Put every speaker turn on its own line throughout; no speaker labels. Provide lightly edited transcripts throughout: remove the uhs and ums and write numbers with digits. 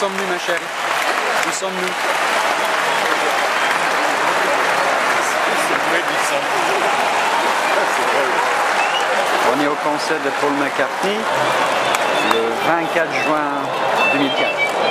sommes-nous, ma chérie? Où sommes-nous? On est au concert de Paul McCartney le 24 juin 2004.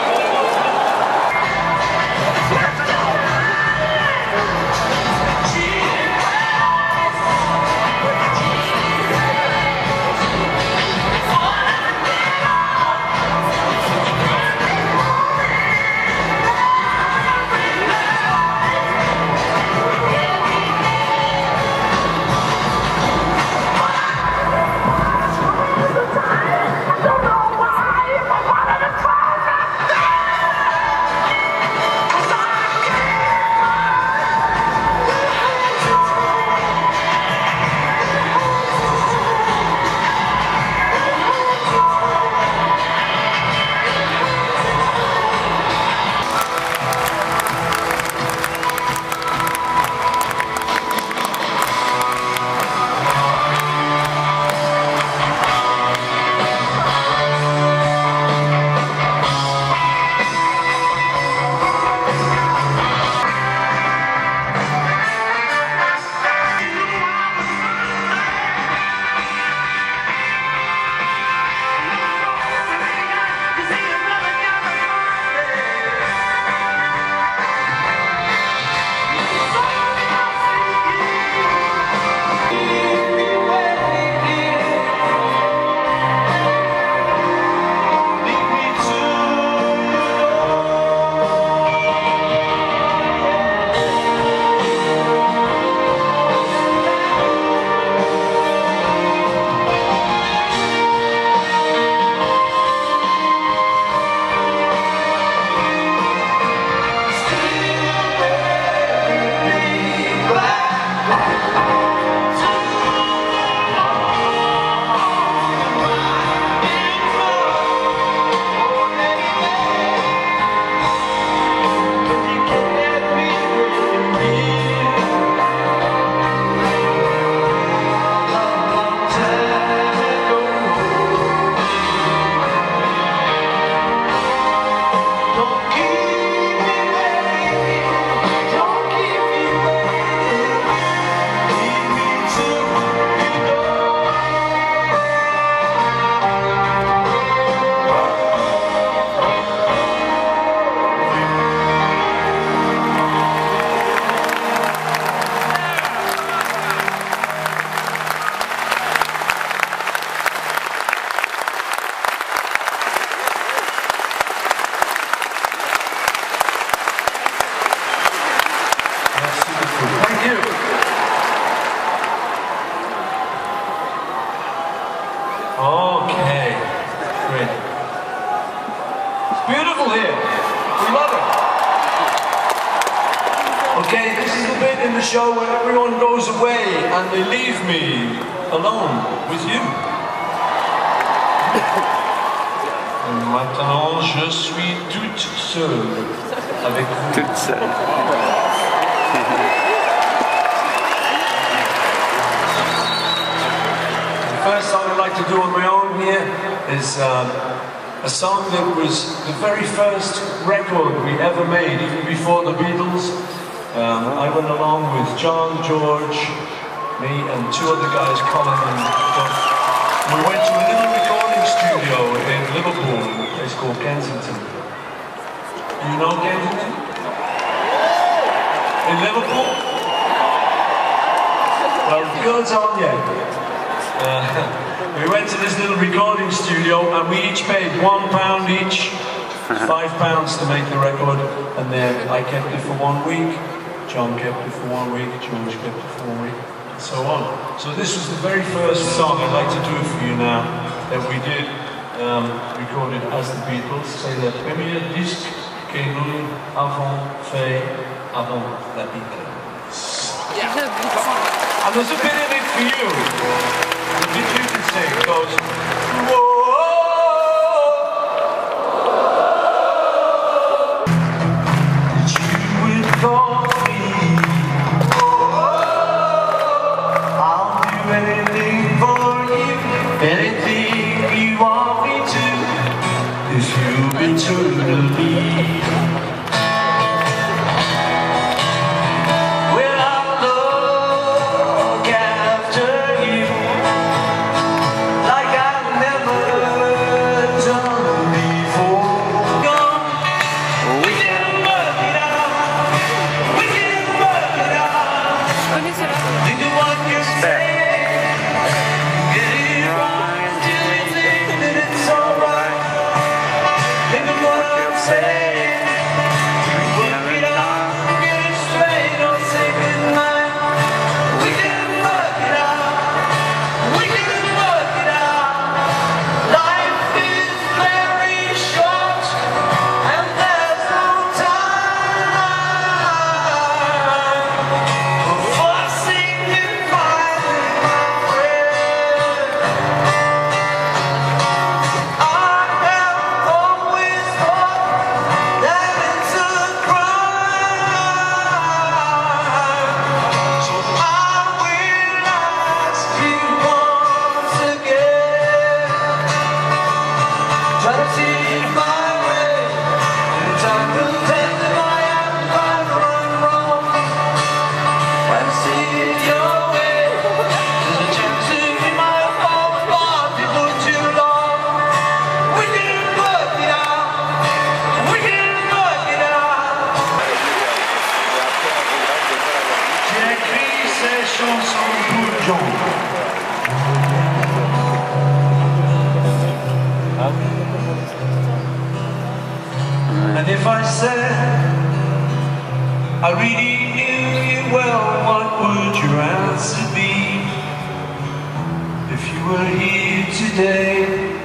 Okay, great. It's beautiful here. We love it. Okay, this is the bit in the show where everyone goes away and they leave me alone with you. Maintenant, je suis toute seule avec vous.
Toute seule.
The first song I'd like to do on my own here is a song that was the very first record we ever made, even before the Beatles. I went along with John, George, me and two other guys, Colin and Doug. We went to a little recording studio in Liverpool, a place called Kensington. Do you know Kensington? In Liverpool? Well, good's on you. We went to this little recording studio and we each paid £1 each, £5 to make the record, and then I kept it for 1 week, John kept it for 1 week, George kept it for 1 week, and so on. So this was the very first song I'd like to do for you now that we did, recorded as the Beatles. C'est le premier disque que nous avons fait avant la Beatles.
Yeah.
And there's a bit in it for you. The bit you can sing goes, whoa. You would call me. I'll do anything for you, anything you want me to, if you eternally John. And if I said I really knew you well, what would your answer be? If you were here today,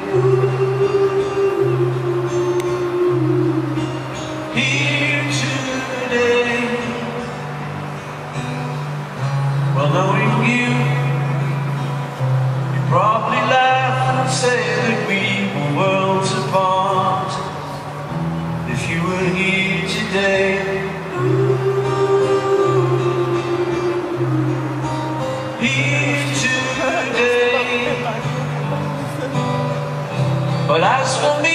here today. Well, knowing you, you'd probably laugh and say that we were worlds apart. If you were here today, here today. But as for me,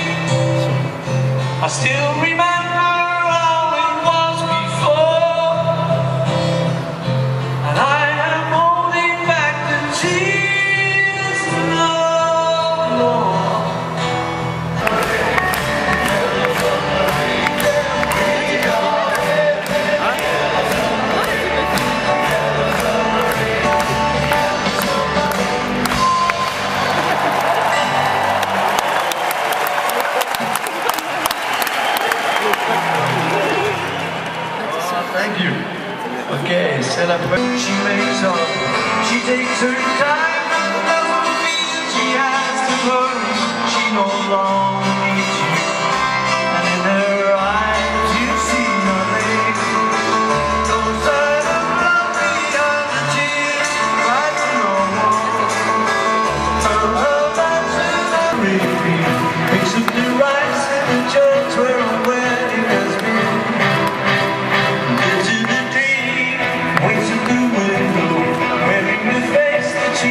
I still remember how it was before, and I am holding back the tears no more. Thank you. Okay, set up. She makes up. She takes her time. Doesn't mean she has to hurry. She no longer needs you. And in her eyes you see nothing. Those are the blood beyond the tears. Right to no one. Her love that's in the repeat. Mix up the rice and the church where a wedding has been. Into the dream, waits at the window, wearing the face that she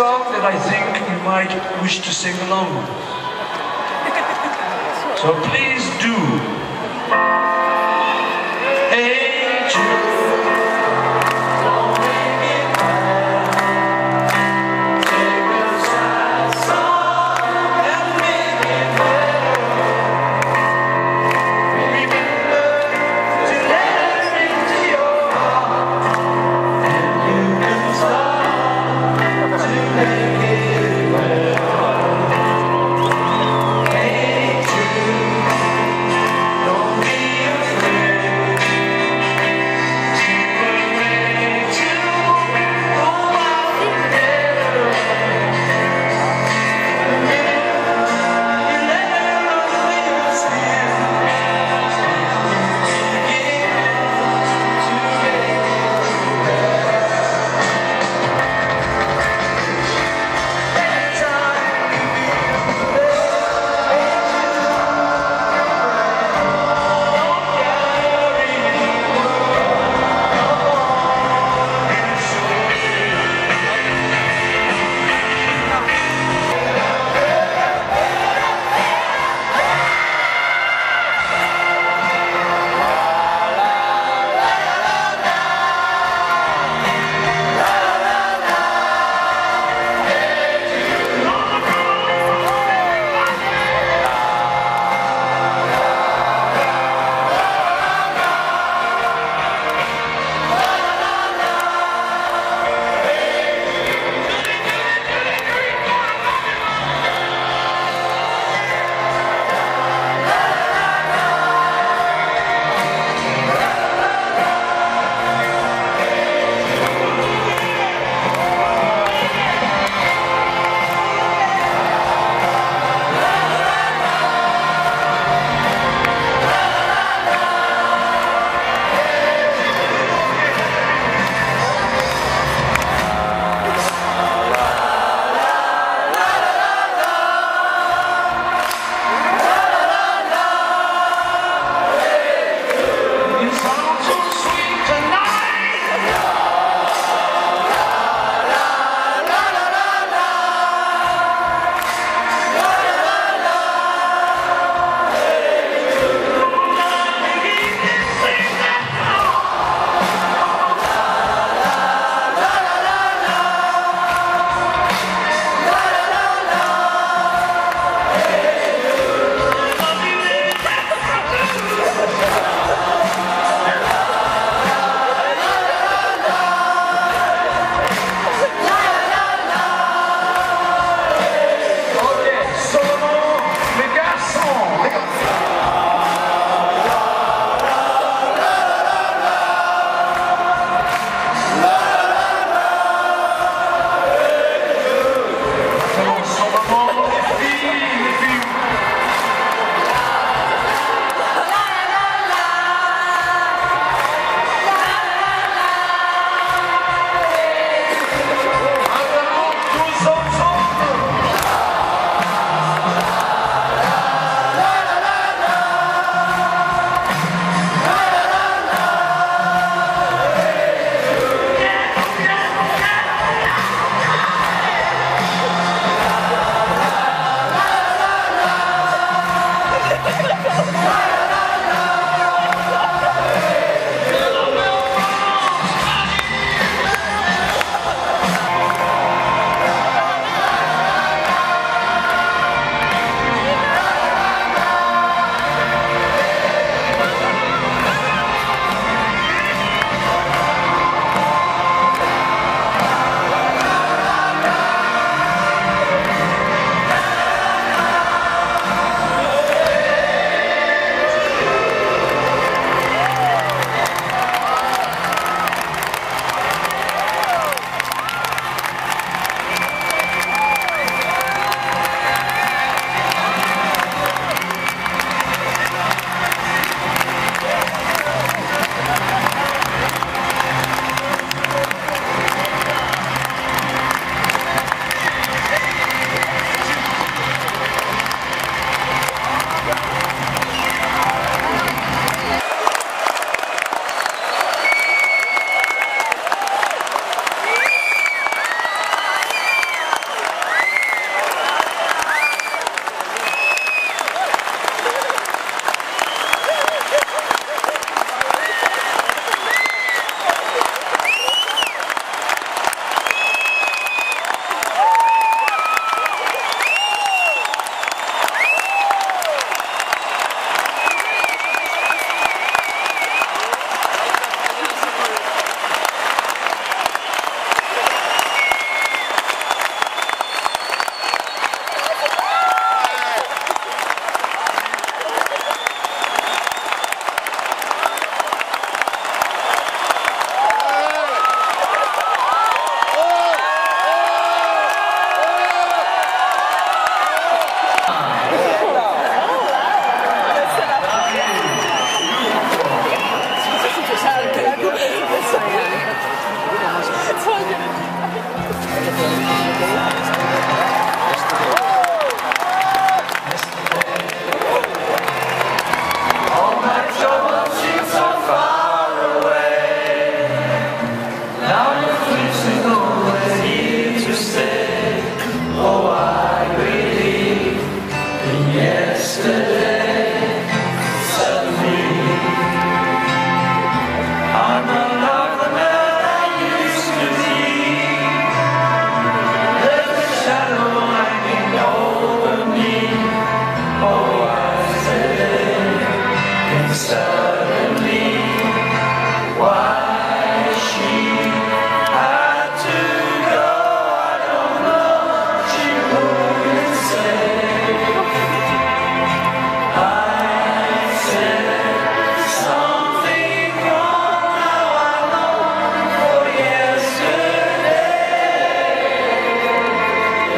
song that I think you might wish to sing along with. So please do. Hey Jude.
Don't be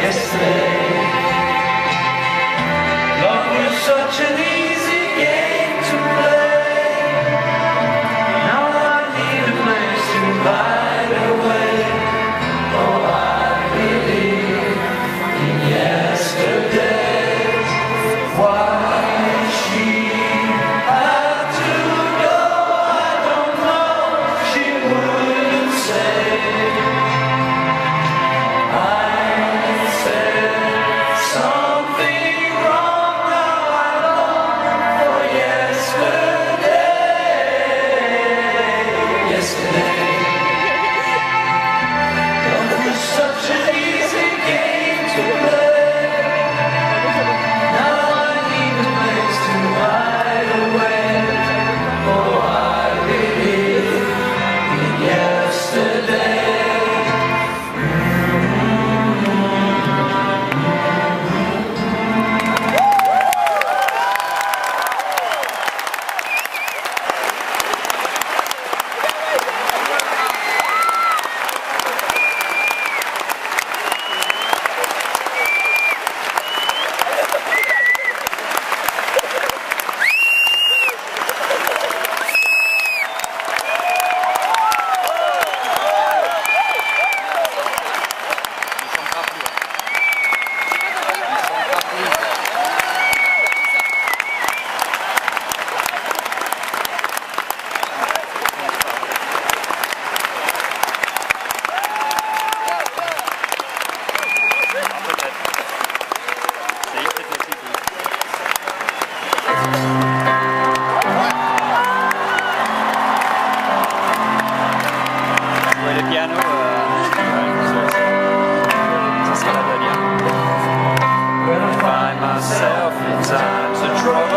yesterday. Love was such an easy game to play. Now I need a place to hide away. Oh, I believe in yesterday. Why she had to go, I don't know. She wouldn't say.
Le piano, ça sera la dernière. When I find myself in times of trouble.